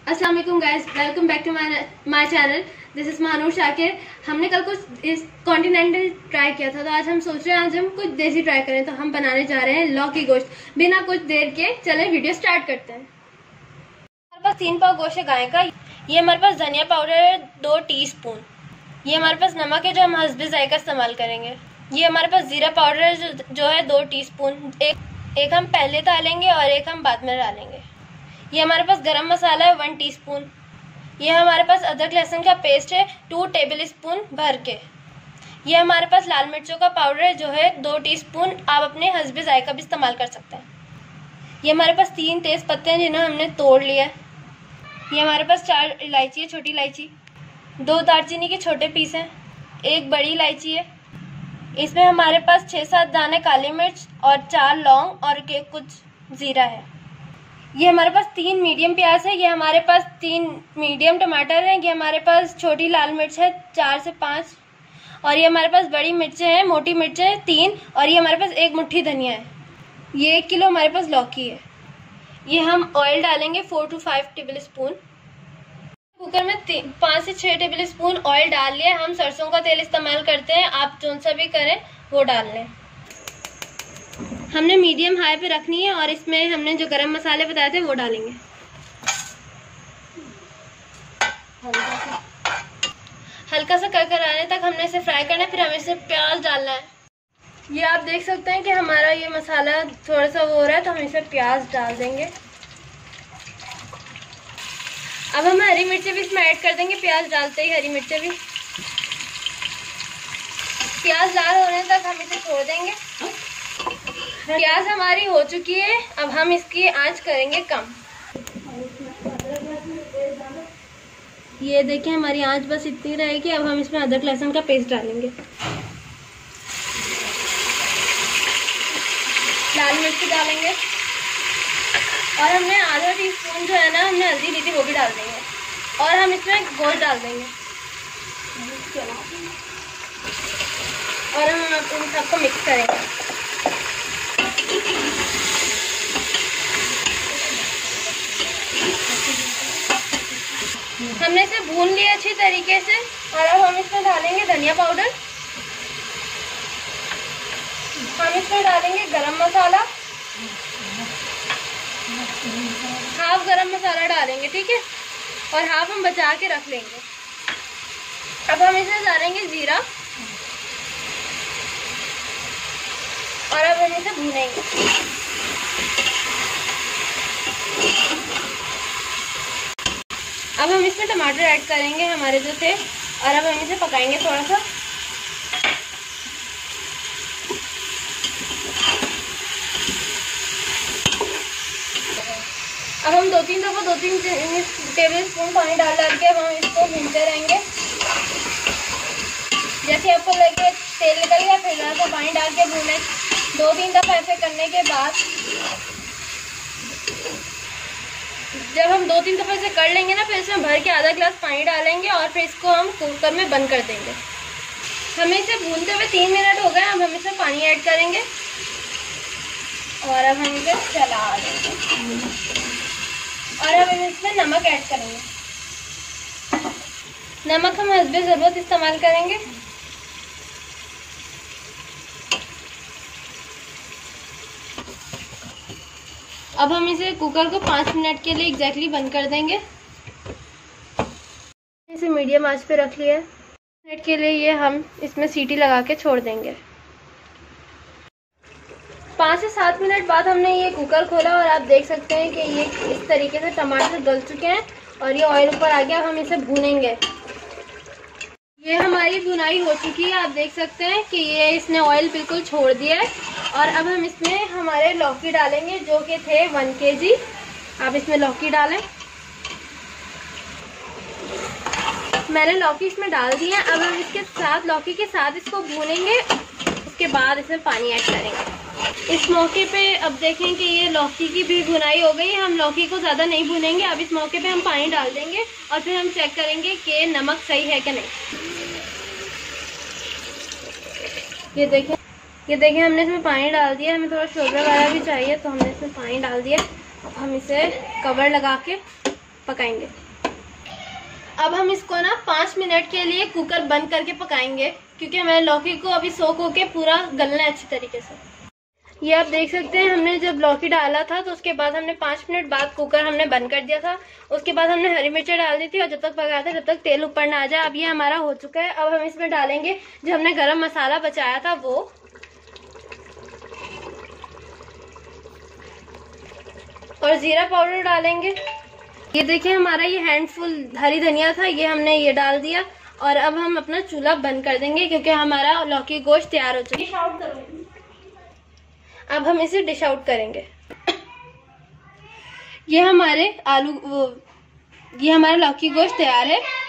अस्सलाम वालेकुम guys, welcome back to my channel. This is Manoor Shakir. हमने कल कुछ इस कॉन्टिनेंटल ट्राई किया था, तो आज हम सोच रहे हैं आज हम कुछ देसी ट्राई करें। तो हम बनाने जा रहे हैं लौकी गोश्त। बिना कुछ देर के चले वीडियो स्टार्ट करते हैं। हमारे पास 3 पाव गोश्त है गाय का। ये हमारे पास धनिया पाउडर है 2 टीस्पून। ये हमारे पास नमक है जो हम हस्बे जायका इस्तेमाल करेंगे। ये हमारे पास जीरा पाउडर है जो है 2 टीस्पून। एक हम पहले डालेंगे और एक हम बाद में डालेंगे। ये हमारे पास गरम मसाला है 1 टीस्पून। ये हमारे पास अदरक लहसुन का पेस्ट है 2 टेबल स्पून भर के। ये हमारे पास लाल मिर्चों का पाउडर है जो है 2 टीस्पून। आप अपने हस्बे जायका भी इस्तेमाल कर सकते हैं। ये हमारे पास 3 तेज पत्ते हैं जिन्हें हमने तोड़ लिया है। ये हमारे पास 4 इलायची है, छोटी इलायची। 2 दालचीनी के छोटे पीस हैं। 1 बड़ी इलायची है। इसमें हमारे पास 6-7 दाने काली मिर्च और 4 लौंग और कुछ जीरा है। ये हमारे पास 3 मीडियम प्याज है। ये हमारे पास 3 मीडियम टमाटर हैं। ये हमारे पास छोटी लाल मिर्च है 4 से 5। और ये हमारे पास बड़ी मिर्चें हैं, मोटी मिर्चें 3। और ये हमारे पास 1 मुट्ठी धनिया है। ये 1 किलो हमारे पास लौकी है। ये हम ऑयल डालेंगे 4 to 5 टेबल स्पून। कुकर में 5 से 6 टेबल स्पून ऑयल डाल लिया। हम सरसों का तेल इस्तेमाल करते हैं, आप जो सा भी करें वो डाल लें। हमने मीडियम हाई पे रखनी है और इसमें हमने जो गरम मसाले बताए थे वो डालेंगे। हल्का सा कर आने तक हमने इसे फ्राई करना है। फिर हमें इसे प्याज डालना है। ये आप देख सकते हैं कि हमारा ये मसाला थोड़ा सा वो हो रहा है, तो हम इसे प्याज डाल देंगे। अब हम हरी मिर्चें भी इसमें ऐड कर देंगे। प्याज डालते ही हरी मिर्चें भी। प्याज लाल होने तक हम इसे छोड़ देंगे। प्याज हमारी हो चुकी है। अब हम इसकी आंच करेंगे कम। ये देखें हमारी आंच बस इतनी रहेगी। अब हम इसमें अदरक लहसुन का पेस्ट डालेंगे। लाल मिर्च डालेंगे और हमने आधा टीस्पून जो है ना हमने हल्दी ली थी वो भी डाल देंगे। और हम इसमें गोश्त डाल देंगे और हम इन सबको मिक्स करेंगे। हमने इसे भून लिया अच्छी तरीके से। और अब हम इसमें डालेंगे धनिया पाउडर। हम इसमें डालेंगे गरम मसाला, हाफ गरम मसाला डालेंगे, ठीक है। और हाफ हम बचा के रख लेंगे। अब हम इसमें डालेंगे जीरा और अब हम इसे भूनेंगे। अब हम इसमें टमाटर ऐड करेंगे हमारे जो थे और अब हम इसे पकाएंगे थोड़ा सा। अब हम 2-3 दफ़ा 2-3 टेबल स्पून पानी डाल के अब हम इसको भूनते रहेंगे। जैसे आपको लगे तेल निकल गया फिर ज़रा सा पानी डाल के भूनें। 2-3 दफ़ा ऐसे करने के बाद जब हम 2-3 दफ़ा इसे कर लेंगे ना, फिर इसमें भर के आधा गिलास पानी डालेंगे और फिर इसको हम कुकर में बंद कर देंगे। हमें इसे भूनते हुए 3 मिनट हो गए। अब हम इसमें पानी ऐड करेंगे और अब हम इसे चला देंगे। और अब हम इसमें नमक ऐड करेंगे। नमक हम हस्बे ज़रूरत इस्तेमाल करेंगे। अब हम इसे कुकर को 5 मिनट के लिए एग्जैक्टली बंद कर देंगे। इसे मीडियम आंच पे रख लिया है। 5 मिनट के लिए ये हम इसमें सीटी लगा के छोड़ देंगे। 5 से 7 मिनट बाद हमने ये कुकर खोला और आप देख सकते हैं कि ये इस तरीके से टमाटर गल चुके हैं और ये ऑयल ऊपर आ गया। अब हम इसे भूनेंगे। ये हमारी भुनाई हो चुकी है। आप देख सकते हैं कि ये इसने ऑयल बिल्कुल छोड़ दिया है। और अब हम इसमें हमारे लौकी डालेंगे जो कि थे 1 kg। आप इसमें लौकी डालें। मैंने लौकी इसमें डाल दी है। अब हम इसके साथ लौकी के साथ इसको भूनेंगे। उसके बाद इसमें पानी ऐड करेंगे। इस मौके पे अब देखें कि ये लौकी की भी भुनाई हो गई। हम लौकी को ज़्यादा नहीं भूनेंगे। अब इस मौके पे हम पानी डाल देंगे और फिर हम चेक करेंगे कि नमक सही है कि नहीं। ये देखें हमने इसमें पानी डाल दिया। हमें थोड़ा शोरबा वगैरह भी चाहिए तो हमने इसमें पानी डाल दिया। अब हम इसे कवर लगा के पकाएंगे। अब हम इसको ना 5 मिनट के लिए कुकर बंद करके पकाएंगे, क्योंकि हमारे लौकी को अभी सोख होके पूरा गलना है अच्छी तरीके से। ये आप देख सकते हैं, हमने जब लौकी डाला था तो उसके बाद हमने 5 मिनट बाद कुकर हमने बंद कर दिया था। उसके बाद हमने हरी मिर्च डाल दी थी और जब तक पकाया था जब तक तेल ऊपर ना आ जाए। अब ये हमारा हो चुका है। अब हम इसमें डालेंगे जो हमने गरम मसाला बचाया था वो, और जीरा पाउडर डालेंगे। ये देखिए हमारा ये हैंडफुल हरी धनिया था, ये हमने ये डाल दिया। और अब हम अपना चूल्हा बंद कर देंगे क्योंकि हमारा लौकी गोश्त तैयार हो चुका है। अब हम इसे डिश आउट करेंगे। ये हमारा लौकी गोश्त तैयार है।